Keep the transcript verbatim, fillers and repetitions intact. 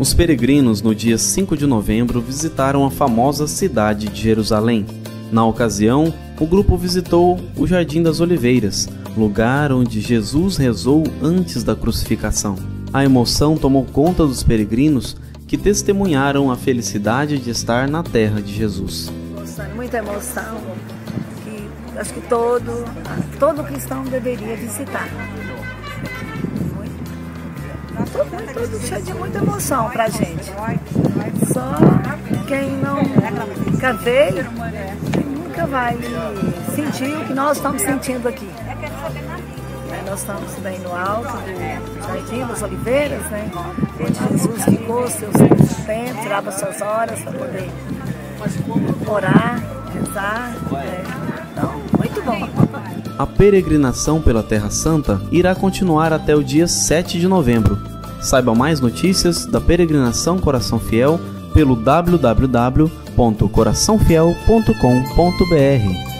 Os peregrinos, no dia cinco de novembro, visitaram a famosa cidade de Jerusalém. Na ocasião, o grupo visitou o Jardim das Oliveiras, lugar onde Jesus rezou antes da crucificação. A emoção tomou conta dos peregrinos, que testemunharam a felicidade de estar na terra de Jesus. Muita emoção, que acho que todo, todo cristão deveria visitar. Todo, todo cheio de muita emoção pra gente. Só quem não nunca veio, nunca vai sentir o que nós estamos sentindo aqui. Nós estamos bem no alto do Jardim das Oliveiras, né? Onde Jesus ficou seus tempos, tirava suas horas para poder orar, rezar. Né? Então, muito bom. A peregrinação pela Terra Santa irá continuar até o dia sete de novembro. Saiba mais notícias da peregrinação Coração Fiel pelo w w w ponto coração fiel ponto com ponto b r.